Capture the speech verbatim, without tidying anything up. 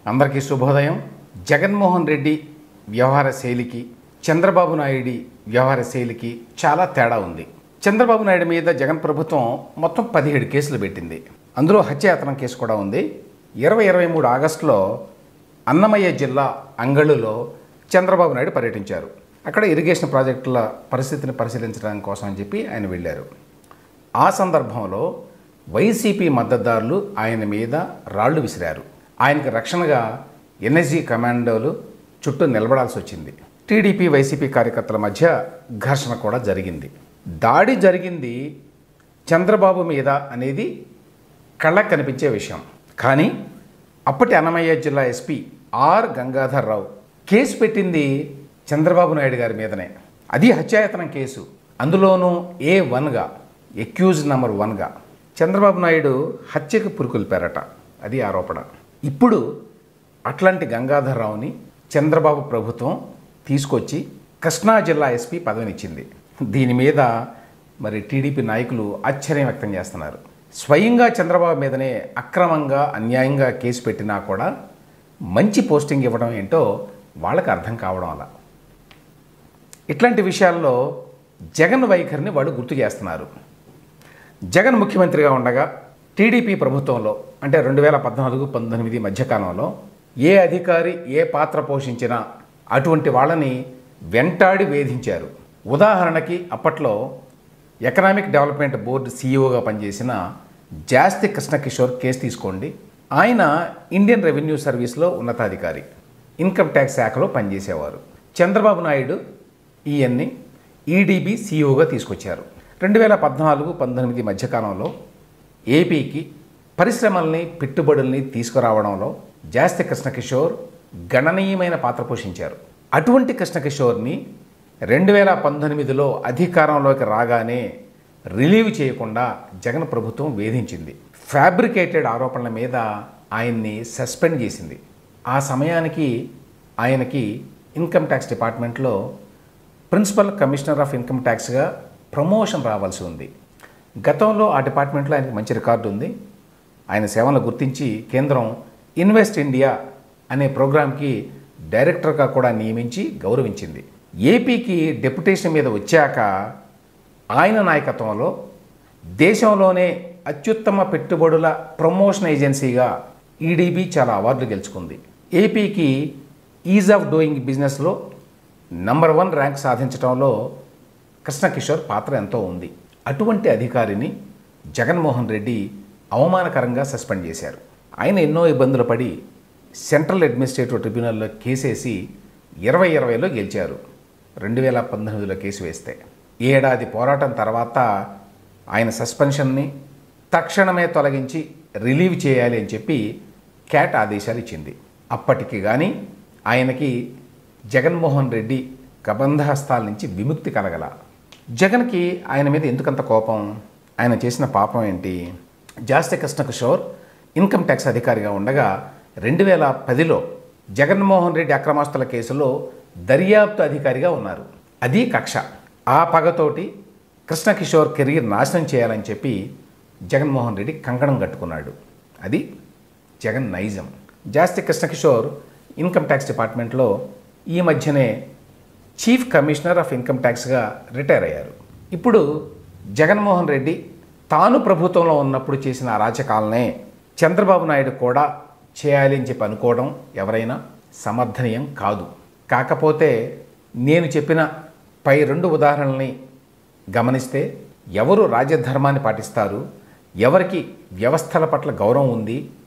అందరికీ శుభోదయం. జగన్మోహన్ రెడ్డి వ్యవహార శైలికి చంద్రబాబు నాయుడు వ్యవహార శైలికి చాలా తేడా ఉంది. చంద్రబాబు నాయుడు మీద జగన్ ప్రభుత్వం మొత్తం పదిహేడు కేసులు పెట్టింది. అందులో హత్యాయత్నం కేసు కూడా ఉంది. ఇరవై ఇరవై మూడు ఆగస్టులో అన్నమయ్య జిల్లా అంగళ్ళులో చంద్రబాబు నాయుడు పర్యటించారు. అక్కడ ఇరిగేషన్ ప్రాజెక్టుల పరిస్థితిని పరిశీలించడం కోసం అని చెప్పి ఆయన వెళ్ళారు. ఆ సందర్భంలో వైసీపీ మద్దతుదారులు ఆయన మీద రాళ్లు విసిరారు. ఆయనకు రక్షణగా ఎన్ఎస్జీ కమాండోలు చుట్టూ నిలబడాల్సి వచ్చింది. టీడీపీ వైసీపీ కార్యకర్తల మధ్య ఘర్షణ కూడా జరిగింది. దాడి జరిగింది చంద్రబాబు మీద అనేది కళ్ళకు కనిపించే విషయం. కానీ అప్పటి అన్నమయ్య జిల్లా SP R Gangadhar Rao case పెట్టింది చంద్రబాబు నాయుడు గారి మీదనే. అది హత్యాయత్నం కేసు. అందులోనూ ఏ వన్గా ఎక్యూజ్ నెంబర్ వన్గా చంద్రబాబు నాయుడు హత్యకు పురుకొల్పారట. అది ఆరోపణ. ఇప్పుడు అట్లాంటి గంగాధర్ రావుని చంద్రబాబు ప్రభుత్వం తీసుకొచ్చి కృష్ణా జిల్లా ఎస్పీ పదవినిచ్చింది. దీని మీద మరి టీడీపీ నాయకులు ఆశ్చర్యం వ్యక్తం చేస్తున్నారు. స్వయంగా చంద్రబాబు మీదనే అక్రమంగా అన్యాయంగా కేసు పెట్టినా కూడా మంచి పోస్టింగ్ ఇవ్వడం ఏంటో వాళ్ళకి అర్థం కావడం అలా. ఇట్లాంటి విషయాల్లో జగన్ వైఖరిని వాళ్ళు గుర్తు చేస్తున్నారు. జగన్ ముఖ్యమంత్రిగా ఉండగా టీడీపీ ప్రభుత్వంలో అంటే రెండు వేల పద్నాలుగు పంతొమ్మిది మధ్యకాలంలో ఏ అధికారి ఏ పాత్ర పోషించినా అటువంటి వాళ్ళని వెంటాడి వేధించారు. ఉదాహరణకి అప్పట్లో ఎకనామిక్ డెవలప్మెంట్ బోర్డు సీఈఓగా పనిచేసిన జాస్తి కృష్ణకిషోర్ కేసు తీసుకోండి. ఆయన ఇండియన్ రెవెన్యూ సర్వీస్లో ఉన్నతాధికారి, ఇన్కమ్ ట్యాక్స్ శాఖలో పనిచేసేవారు. చంద్రబాబు నాయుడు ఈయన్ని ఈడీబీ సీఈఓగా తీసుకొచ్చారు. రెండు వేల పద్నాలుగు పంతొమ్మిది మధ్యకాలంలో ఏపీకి పరిశ్రమల్ని పెట్టుబడుల్ని తీసుకురావడంలో జాస్తి కృష్ణకిషోర్ గణనీయమైన పాత్ర పోషించారు. అటువంటి కృష్ణకిషోర్ని రెండు వేల పంతొమ్మిదిలో అధికారంలోకి రాగానే రిలీవ్ చేయకుండా జగన్ ప్రభుత్వం వేధించింది. ఫ్యాబ్రికేటెడ్ ఆరోపణల మీద ఆయన్ని సస్పెండ్ చేసింది. ఆ సమయానికి ఆయనకి ఇన్కమ్ ట్యాక్స్ డిపార్ట్మెంట్లో ప్రిన్సిపల్ కమిషనర్ ఆఫ్ ఇన్కమ్ ట్యాక్స్గా ప్రమోషన్ రావాల్సి ఉంది. గతంలో ఆ డిపార్ట్మెంట్లో ఆయనకి మంచి రికార్డు ఉంది. ఆయన సేవలను గుర్తించి కేంద్రం ఇన్వెస్ట్ ఇండియా అనే ప్రోగ్రాంకి డైరెక్టర్గా కూడా నియమించి గౌరవించింది. ఏపీకి డెప్యుటేషన్ మీద వచ్చాక ఆయన నాయకత్వంలో దేశంలోనే అత్యుత్తమ పెట్టుబడుల ప్రమోషన్ ఏజెన్సీగా ఈడీబీ చాలా అవార్డులు గెలుచుకుంది. ఏపీకి ఈజ్ ఆఫ్ డూయింగ్ బిజినెస్లో నంబర్ వన్ ర్యాంక్ సాధించడంలో కృష్ణకిషోర్ పాత్ర ఎంతో ఉంది. అటువంటి అధికారిని జగన్మోహన్ రెడ్డి అవమానకరంగా సస్పెండ్ చేశారు. ఆయన ఎన్నో ఇబ్బందులు పడి సెంట్రల్ అడ్మినిస్ట్రేటివ్ ట్రిబ్యునల్లో కేసేసి ఇరవై ఇరవైలో గెలిచారు. రెండు వేల పంతొమ్మిదిలో కేసు వేస్తే ఏడాది పోరాటం తర్వాత ఆయన సస్పెన్షన్ని తక్షణమే తొలగించి రిలీవ్ చేయాలి అని చెప్పి క్యాట్ ఆదేశాలు ఇచ్చింది. అప్పటికి కానీ ఆయనకి జగన్మోహన్ రెడ్డి కబంధహస్తాల నుంచి విముక్తి కలగల. జగన్కి ఆయన మీద ఎందుకంత కోపం? ఆయన చేసిన పాపం ఏంటి? జాస్తి కృష్ణకిషోర్ ఇన్కమ్ ట్యాక్స్ అధికారిగా ఉండగా రెండు వేల పదిలో జగన్మోహన్ రెడ్డి అక్రమాస్తుల కేసులో దర్యాప్తు అధికారిగా ఉన్నారు. అది కక్ష. ఆ పగతోటి కృష్ణకిషోర్ కెరీర్ నాశనం చేయాలని చెప్పి జగన్మోహన్ రెడ్డి కంకణం కట్టుకున్నాడు. అది జగన్ నైజం. జాస్తి కృష్ణకిషోర్ ఇన్కమ్ ట్యాక్స్ డిపార్ట్మెంట్లో ఈ మధ్యనే చీఫ్ కమిషనర్ ఆఫ్ ఇన్కమ్ ట్యాక్స్గా రిటైర్ అయ్యారు. ఇప్పుడు జగన్మోహన్ రెడ్డి తాను ప్రభుత్వంలో ఉన్నప్పుడు చేసిన అరాచకాలనే చంద్రబాబు నాయుడు కూడా చేయాలి అని చెప్పి అనుకోవడం ఎవరైనా సమర్థనీయం కాదు. కాకపోతే నేను చెప్పిన పై రెండు ఉదాహరణల్ని గమనిస్తే ఎవరు రాజ్యధర్మాన్ని పాటిస్తారు, ఎవరికి వ్యవస్థల పట్ల గౌరవం ఉంది,